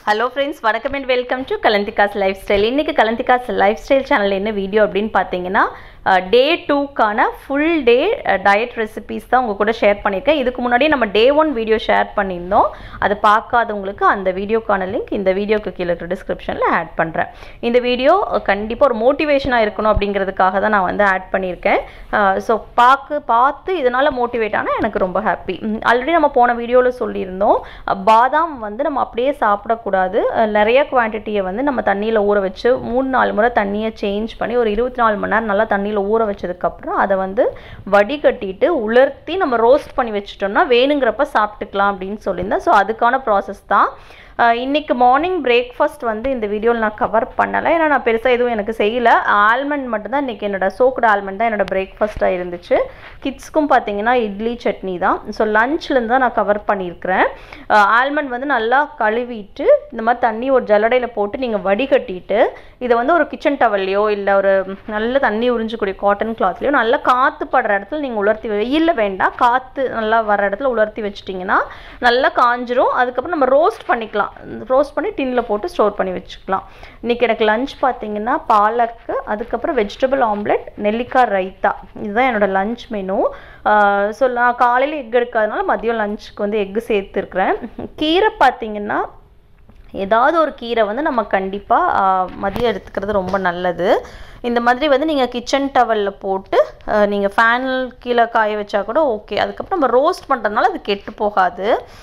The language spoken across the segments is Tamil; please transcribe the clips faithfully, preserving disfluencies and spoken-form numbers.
Hello friends, welcome and welcome to Kalantika's Lifestyle. இன்னைக்கு Kalantika's Lifestyle channel என்ன வீடியோ அப்படினு பாத்தீங்கன்னா டே two கான full day diet recipes தான் உங்க கூட ஷேர் பண்ணிருக்கேன். இதுக்கு முன்னாடி நம்ம டே one வீடியோ ஷேர் பண்ணிருந்தோம். அது பார்க்காதவங்களுக்கு அந்த வீடியோக்கான லிங்க் இந்த வீடியோக்கு கீழ இருக்க டிஸ்கிரிப்ஷன்ல ஆட் பண்றேன். இந்த வீடியோ கண்டிப்பா ஒரு மோட்டிவேஷனா இருக்கணும் அப்படிங்கிறதுக்காக தான் நான் வந்து ஆட் பண்ணிருக்கேன். சோ பாக்கு பார்த்து இதனால மோட்டிவேட் ஆனா எனக்கு ரொம்ப ஹாப்பி. ஆல்ரெடி நம்ம போன வீடியோல சொல்லியிருந்தோம் பாதாம் வந்து நம்ம அப்படியே சாப்பிட கூடாது. நிறைய குவாண்டிட்டியை வந்து நம்ம தண்ணியில ஊற வச்சு மூணு நாலு முறை தண்ணியை சேஞ்ச் பண்ணி ஒரு இருபத்தி நாலு மணி நேரம் நல்லா தண்ணியில ஊற வச்சதுக்கு அப்புறம் அதை வந்து வடிகட்டிட்டு உலர்த்தி நம்ம ரோஸ்ட் பண்ணி வச்சிட்டோம்னா வேணுங்கிறப்ப சாப்பிட்டுக்கலாம் அப்படின்னு சொல்லியிருந்தேன். ஸோ அதுக்கான ப்ராசஸ் தான் இன்னைக்கு மார்னிங் பிரேக்ஃபாஸ்ட் வந்து இந்த வீடியோவில் நான் கவர் பண்ணலை. ஏன்னா நான் பெருசாக எதுவும் எனக்கு செய்யலை. ஆல்மண்ட் மட்டும்தான் இன்றைக்கி என்னோட சோக்டு ஆல்மண்ட் தான் என்னோட பிரேக்ஃபாஸ்ட்டாக இருந்துச்சு. கிட்ஸ்க்கும் பார்த்தீங்கன்னா இட்லி சட்னி தான். ஸோ லஞ்ச்லேருந்து தான் நான் கவர் பண்ணியிருக்கிறேன். ஆல்மண்ட் வந்து நல்லா கழுவிட்டு இந்த மாதிரி தண்ணி ஒரு ஜல்லடையில் போட்டு நீங்கள் வடிகட்டிட்டு இதை வந்து ஒரு கிச்சன் டவல்லையோ இல்லை ஒரு நல்ல தண்ணி உறிஞ்சக்கூடிய காட்டன் கிளாத்லையோ நல்லா காற்று படுற இடத்துல நீங்கள் உலர்த்தி வெயிலில் வேண்டாம், காற்று நல்லா வர இடத்துல உலர்த்தி வச்சிட்டிங்கன்னா நல்லா காஞ்சிரும். அதுக்கப்புறம் நம்ம ரோஸ்ட் பண்ணிக்கலாம். ரோஸ்ட் பண்ணி டின்ல போட்டு ஸ்டோர் பண்ணி வச்சுக்கலாம். இன்னைக்கு எனக்கு லஞ்ச் பார்த்தீங்கன்னா பாலக்கு, அதுக்கப்புறம் வெஜிடபிள் ஆம்லெட், நெல்லிக்காய் ரைத்தா, இதுதான் என்னோட லஞ்ச் மெனு. ஸோ நான் காலையில் எக் எடுக்காதனால மதியம் லஞ்சுக்கு வந்து எக்கு சேர்த்துருக்குறேன். கீரை பார்த்தீங்கன்னா ஏதாவது ஒரு கீரை வந்து நம்ம கண்டிப்பாக மதியம் எடுத்துக்கிறது ரொம்ப நல்லது. இந்த மாதிரி வந்து நீங்கள் கிச்சன் டவலில் போட்டு நீங்கள் ஃபேனில் கீழே காய வச்சா கூட ஓகே. அதுக்கப்புறம் நம்ம ரோஸ்ட் பண்ணுறதுனால அது கெட்டு போகாது.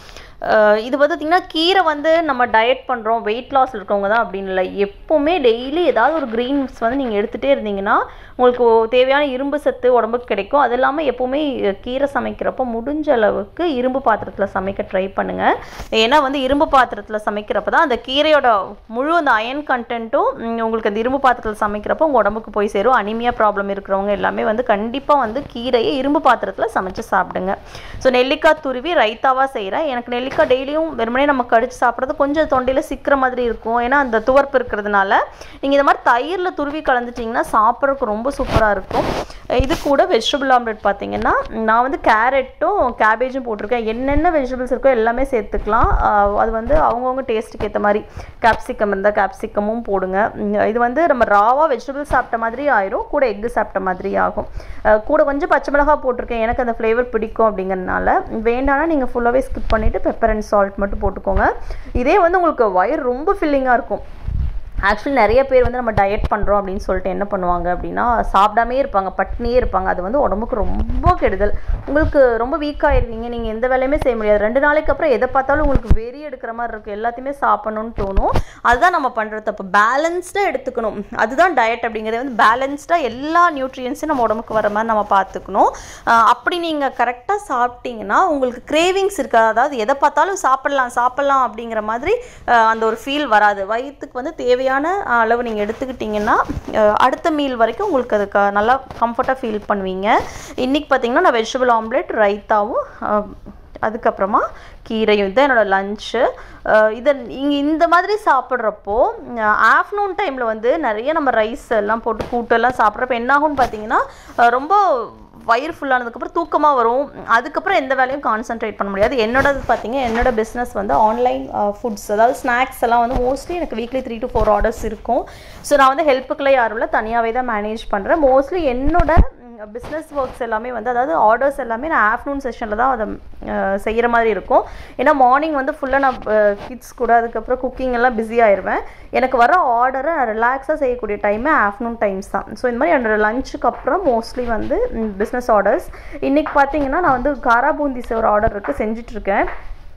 இது வந்து பார்த்திங்கன்னா கீரை வந்து நம்ம டயட் பண்ணுறோம் வெயிட் லாஸ் இருக்கவங்க தான் அப்படின்னு இல்லை. எப்போவுமே டெய்லி ஏதாவது ஒரு க்ரீன்ஸ் வந்து நீங்கள் எடுத்துகிட்டே இருந்தீங்கன்னா உங்களுக்கு தேவையான இரும்பு சத்து உடம்புக்கு கிடைக்கும். அது இல்லாமல் எப்போவுமே கீரை சமைக்கிறப்போ முடிஞ்ச அளவுக்கு இரும்பு பாத்திரத்தில் சமைக்க ட்ரை பண்ணுங்கள். ஏன்னா வந்து இரும்பு பாத்திரத்தில் சமைக்கிறப்ப தான் அந்த கீரையோட முழு அந்த அயன் கண்டென்ட்டும் உங்களுக்கு அந்த இரும்பு பாத்திரத்தில் சமைக்கிறப்போ உங்கள் உடம்புக்கு போய் சேரும். அனிமியா ப்ராப்ளம் இருக்கிறவங்க எல்லாமே வந்து கண்டிப்பாக வந்து கீரையை இரும்பு பாத்திரத்தில் சமைச்சு சாப்பிடுங்க. ஸோ நெல்லிக்காய் துருவி ரைத்தாவாக செய்கிறேன். எனக்கு நெல்லிக்காய் டெய்லியும் வெறுமனே நம்ம கடிச்சு சாப்பிட்றது கொஞ்சம் தொண்டையில் சிக்கிற மாதிரி இருக்கும். ஏன்னா அந்த துவர்ப்பு இருக்கிறதுனால நீங்கள் இந்த மாதிரி தயிரில் துருவி கலந்துட்டிங்கன்னா சாப்பிட்றதுக்கு ரொம்ப சூப்பராக இருக்கும். இது கூட வெஜிடபிள் ஆம்லெட் பார்த்தீங்கன்னா நான் வந்து கேரட்டும் கேபேஜும் போட்டிருக்கேன். என்னென்ன வெஜிடபிள்ஸ் இருக்கோ எல்லாமே சேர்த்துக்கலாம். அது வந்து அவங்கவுங்க டேஸ்ட்டுக்கு ஏற்ற மாதிரி கேப்சிகம் இருந்தால் கேப்சிகமும் போடுங்க. இது வந்து நம்ம ராவாக வெஜிடபிள்ஸ் சாப்பிட்ட மாதிரி ஆயிரும், கூட எக்கு சாப்பிட்ட மாதிரி ஆகும். கூட கொஞ்சம் பச்சை மிளகாய் போட்டிருக்கேன், எனக்கு அந்த ஃப்ளேவர் பிடிக்கும் அப்படிங்கிறதுனால. வேண்டாம்னா நீங்கள் ஃபுல்லாகவே ஸ்கிப் பண்ணிவிட்டு பெப்பர் அண்ட் சால்ட் மட்டும் போட்டுக்கோங்க. இதே வந்து உங்களுக்கு வயிறு ரொம்ப ஃபில்லிங்காக இருக்கும். ஆக்சுவலி நிறைய பேர் வந்து நம்ம டயட் பண்ணுறோம் அப்படின்னு சொல்லிட்டு என்ன பண்ணுவாங்க அப்படின்னா சாப்பிடாமே இருப்பாங்க, பட்னியே இருப்பாங்க. அது வந்து உடம்புக்கு ரொம்ப கெடுதல். உங்களுக்கு ரொம்ப வீக்காகிருக்கீங்க, நீங்கள் எந்த வேலையுமே செய்ய முடியாது. ரெண்டு நாளைக்கு அப்புறம் எதை பார்த்தாலும் உங்களுக்கு வெறி எடுக்கிற மாதிரி இருக்கும், எல்லாத்தையுமே சாப்பிடணும்னு தோணும். அதுதான் நம்ம பண்ணுறது தப்பு. பேலன்ஸ்டாக எடுத்துக்கணும். அதுதான் டயட் அப்படிங்கிறது. வந்து பேலன்ஸ்டாக எல்லா நியூட்ரியன்ஸும் நம்ம உடம்புக்கு வர மாதிரி நம்ம பார்த்துக்கணும். அப்படி நீங்கள் கரெக்டாக சாப்பிட்டீங்கன்னா உங்களுக்கு கிரேவிங்ஸ் இருக்காது. அதாவது எதை பார்த்தாலும் சாப்பிட்லாம் சாப்பிட்லாம் அப்படிங்கிற மாதிரி அந்த ஒரு ஃபீல் வராது. வயிற்றுக்கு வந்து தேவை அளவு நீங்கள் எடுத்துக்கிட்டிங்கன்னா அடுத்த மீல் வரைக்கும் உங்களுக்கு அதுக்கு நல்லா கம்ஃபர்ட்டாக ஃபீல் பண்ணுவீங்க. இன்றைக்கி பார்த்தீங்கன்னா நான் வெஜிடபிள் ஆம்லெட் ரைத்தாவும் அதுக்கப்புறமா கீரையும் தான் என்னோடய லஞ்சு. இதை இங்கே இந்த மாதிரி சாப்பிட்றப்போ ஆஃப்டர்நூன் டைமில் வந்து நிறைய நம்ம ரைஸ் எல்லாம் போட்டு கூட்டெல்லாம் சாப்பிட்றப்ப என்னாகும்னு பார்த்தீங்கன்னா ரொம்ப வயிறு ஃபுல்லானதுக்கப்புறம் தூக்கமாக வரும். அதுக்கப்புறம் எந்த வேலையும் கான்சென்ட்ரேட் பண்ண முடியாது. என்னோடது பார்த்தீங்க என்னோட பிஸ்னஸ் வந்து ஆன்லைன் ஃபுட்ஸ், அதாவது ஸ்நாக்ஸ் எல்லாம் வந்து மோஸ்ட்லி எனக்கு weekly three to four orders இருக்கும். ஸோ நான் வந்து ஹெல்ப்புக்கெல்லாம் யாரும் இல்லை, தனியாகவே தான் மேனேஜ் பண்ணுறேன். மோஸ்ட்லி என்னோட பிஸ்னஸ் ஒர்க்ஸ் எல்லாமே வந்து அதாவது ஆர்டர்ஸ் எல்லாமே நான் ஆஃப்டர்நூன் செஷனில் தான் அதை செய்கிற மாதிரி இருக்கும். ஏன்னா மார்னிங் வந்து ஃபுல்லாக நான் கிட்ஸ் கூட அதுக்கப்புறம் குக்கிங் எல்லாம் பிஸி ஆயிடுவேன். எனக்கு வர ஆர்டரை நான் ரிலாக்ஸாக செய்யக்கூடிய டைமே ஆஃப்டர்நூன் டைம்ஸ் தான். ஸோ இந்த மாதிரி என்னோடய லஞ்சுக்கு அப்புறம் மோஸ்ட்லி வந்து பிஸ்னஸ் ஆர்டர்ஸ். இன்றைக்கி பார்த்தீங்கன்னா நான் வந்து காரா பூந்தி ஒரு ஆர்டர் இருக்குது, செஞ்சிட்ருக்கேன்.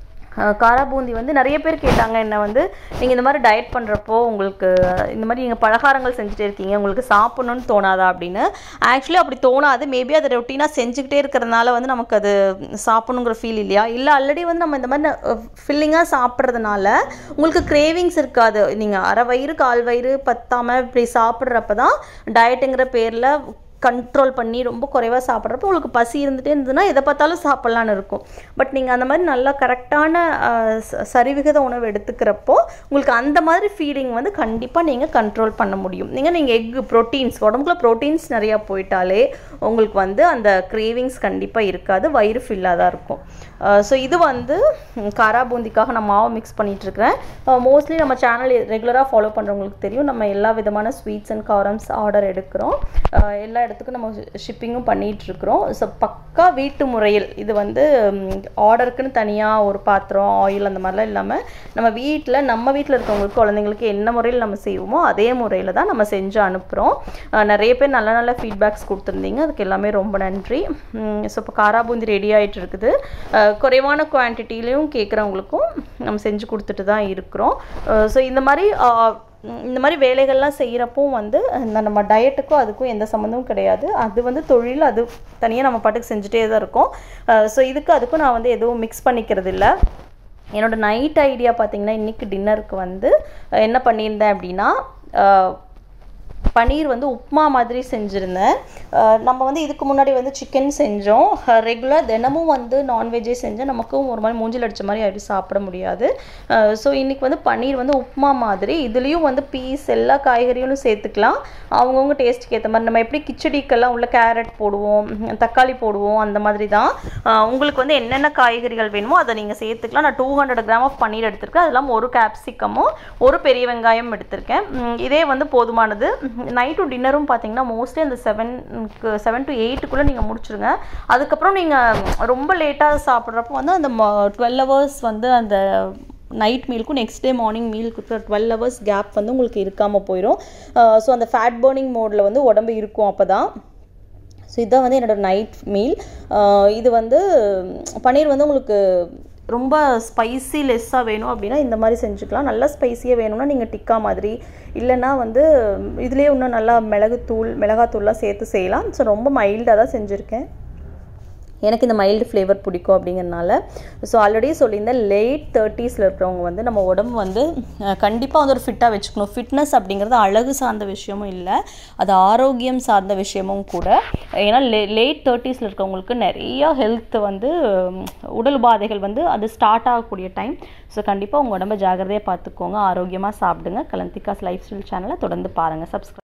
காரா பூந்தி வந்து நிறைய பேர் கேட்டாங்க என்ன வந்து நீங்கள் இந்த மாதிரி டயட் பண்ணுறப்போ உங்களுக்கு இந்த மாதிரி நீங்கள் பலகாரங்கள் செஞ்சுட்டே இருக்கீங்க, உங்களுக்கு சாப்பிட்ணுன்னு தோணாதா அப்படின்னு. ஆக்சுவலி அப்படி தோணாது. மேபி அதை ரொட்டீனாக செஞ்சுக்கிட்டே இருக்கிறதுனால வந்து நமக்கு அது சாப்பிட்ணுங்கிற ஃபீல் இல்லையா, இல்லை ஆல்ரெடி வந்து நம்ம இந்த மாதிரி ஃபில்லிங்காக சாப்பிட்றதுனால உங்களுக்கு கிரேவிங்ஸ் இருக்காது. நீங்கள் அரை வயிறு கால் வயிறு பத்தாமல் இப்படி சாப்பிட்றப்ப தான் டயட்டுங்கிற பேரில் கண்ட்ரோல் பண்ணி ரொம்ப குறைவாக சாப்பிட்றப்போ உங்களுக்கு பசி இருந்துகிட்டே இருந்ததுன்னா எதை பார்த்தாலும் சாப்பிட்லான்னு இருக்கும். பட் நீங்கள் அந்த மாதிரி நல்லா கரெக்டான சரிவிகித உணவு எடுத்துக்கிறப்போ உங்களுக்கு அந்த மாதிரி ஃபீலிங் வந்து கண்டிப்பாக நீங்கள் கண்ட்ரோல் பண்ண முடியும். நீங்கள் நீங்கள் எக் ப்ரோட்டீன்ஸ் உடம்புக்குள்ள ப்ரோட்டீன்ஸ் நிறையா போயிட்டாலே உங்களுக்கு வந்து அந்த கிரேவிங்ஸ் கண்டிப்பாக இருக்காது, வயிறு ஃபில்லாக தான் இருக்கும். ஸோ இது வந்து காரா பூந்திக்காக நான் மாவு மிக்ஸ் பண்ணிகிட்ருக்கிறேன். மோஸ்ட்லி நம்ம சேனல் ரெகுலராக ஃபாலோ பண்ணுறவங்களுக்கு தெரியும், நம்ம எல்லா விதமான ஸ்வீட்ஸ் அண்ட் காரம்ஸ் ஆர்டர் எடுக்கிறோம், எல்லா இடத்துக்கும் நம்ம ஷிப்பிங்கும் பண்ணிகிட்ருக்குறோம். ஸோ பக்கா வீட்டு முறையில் இது வந்து ஆர்டருக்குன்னு தனியாக ஒரு பாத்திரம் ஆயில் அந்த மாதிரிலாம் இல்லாமல் நம்ம வீட்டில் நம்ம வீட்டில் இருக்கவங்களுக்கு குழந்தைங்களுக்கு என்ன முறையில் நம்ம செய்வோமோ அதே முறையில் தான் நம்ம செஞ்சு அனுப்புகிறோம். நிறைய பேர் நல்ல நல்ல ஃபீட்பேக்ஸ் கொடுத்துருந்தீங்க, அதுக்கு எல்லாமே ரொம்ப நன்றி. ஸோ இப்போ காரா பூந்தி ரெடி ஆகிட்டு இருக்குது. குறைவான குவான்டிட்டிலையும் கேட்குறவங்களுக்கும் நம்ம செஞ்சு கொடுத்துட்டு தான் இருக்கிறோம். ஸோ இந்த மாதிரி இந்த மாதிரி வேலைகள்லாம் செய்கிறப்போ வந்து இந்த நம்ம டயட்டுக்கும் அதுக்கும் எந்த சம்மந்தமும் கிடையாது. அது வந்து தொழில், அது தனியாக நம்ம பாட்டுக்கு செஞ்சுட்டே தான் இருக்கோம். ஸோ இதுக்கு அதுக்கும் நான் வந்து எதுவும் மிக்ஸ் பண்ணிக்கிறது இல்லை. என்னோடய நைட் ஐடியா பார்த்திங்கன்னா இன்றைக்கி டின்னருக்கு வந்து என்ன பண்ணியிருந்தேன் அப்படின்னா பன்னீர் வந்து உப்மா மாதிரி செஞ்சுருந்தேன். நம்ம வந்து இதுக்கு முன்னாடி வந்து சிக்கன் செஞ்சோம். ரெகுலர் தினமும் வந்து நான்வெஜ்ஜே செஞ்சேன், நமக்கும் ஒரு மாதிரி மூஞ்சில் அடித்த மாதிரி ஆகிட்டு சாப்பிட முடியாது. ஸோ இன்றைக்கி வந்து பன்னீர் வந்து உப்மா மாதிரி, இதுலேயும் வந்து பீஸ் எல்லா காய்கறிகளும் சேர்த்துக்கலாம், அவங்கவுங்க டேஸ்ட்டுக்கு ஏற்ற மாதிரி. நம்ம எப்படி கிச்சடிக்கெல்லாம் உள்ள கேரட் போடுவோம், தக்காளி போடுவோம், அந்த மாதிரி தான். உங்களுக்கு வந்து என்னென்ன காய்கறிகள் வேணுமோ அதை நீங்கள் சேர்த்துக்கலாம். நான் two hundred gram of paneer எடுத்திருக்கேன், அது இல்லாமல் ஒரு கேப்சிகமும் ஒரு பெரிய வெங்காயம் எடுத்திருக்கேன். இதே வந்து போதுமானது. நைட்டு டின்னரும் பார்த்தீங்கன்னா மோஸ்ட்லி அந்த செவனுக்கு செவன் டு எயிட்டுக்குள்ளே நீங்கள் முடிச்சுருங்க. அதுக்கப்புறம் நீங்கள் ரொம்ப லேட்டாக சாப்பிட்றப்போ வந்து அந்த டுவெல் ஹவர்ஸ் வந்து அந்த நைட் மீலுக்கும் நெக்ஸ்ட் டே மார்னிங் மீலுக்கு டுவெல் ஹவர்ஸ் கேப் வந்து உங்களுக்கு இருக்காமல் போயிடும். ஸோ அந்த ஃபேட் பர்னிங் மோடில் வந்து உடம்பு இருக்கும் அப்போ தான். ஸோ இதுதான் வந்து என்னோடய நைட் மீல். இது வந்து பன்னீர் வந்து உங்களுக்கு ரொம்ப ஸ்பைசி லெஸ்ஸாக வேணும் அப்படின்னா இந்த மாதிரி செஞ்சுக்கலாம். நல்லா ஸ்பைஸியாக வேணும்னா நீங்கள் டிக்கா மாதிரி, இல்லைன்னா வந்து இதுலேயே இன்னும் நல்லா மிளகுத்தூள் மிளகாத்தூள்லாம் சேர்த்து செய்யலாம். ஸோ ரொம்ப மைல்டாக தான் செஞ்சுருக்கேன், எனக்கு இந்த மைல்டு ஃப்ளேவர் பிடிக்கும் அப்படிங்கிறனால. ஸோ ஆல்ரெடி சொல்லியிருந்தேன், லேட் தேர்ட்டிஸில் இருக்கிறவங்க வந்து நம்ம உடம்பு வந்து கண்டிப்பாக வந்து ஒரு ஃபிட்டாக வச்சுக்கணும். ஃபிட்னஸ் அப்படிங்கிறது அழகு சார்ந்த விஷயமும் இல்லை, அது ஆரோக்கியம் சார்ந்த விஷயமும் கூட. ஏன்னா லே லேட் தேர்ட்டிஸில் இருக்கிறவங்களுக்கு நிறையா ஹெல்த் வந்து உடல் உபாதைகள் வந்து அது ஸ்டார்ட் ஆகக்கூடிய டைம். ஸோ கண்டிப்பாக உங்கள் உடம்பை ஜாகிரதையாக பார்த்துக்கோங்க, ஆரோக்கியமாக சாப்பிடுங்க. கலந்திகாஸ் லைஃப் ஸ்டைல் சேனலை தொடர்ந்து பாருங்கள், சப்ஸ்கிரைப்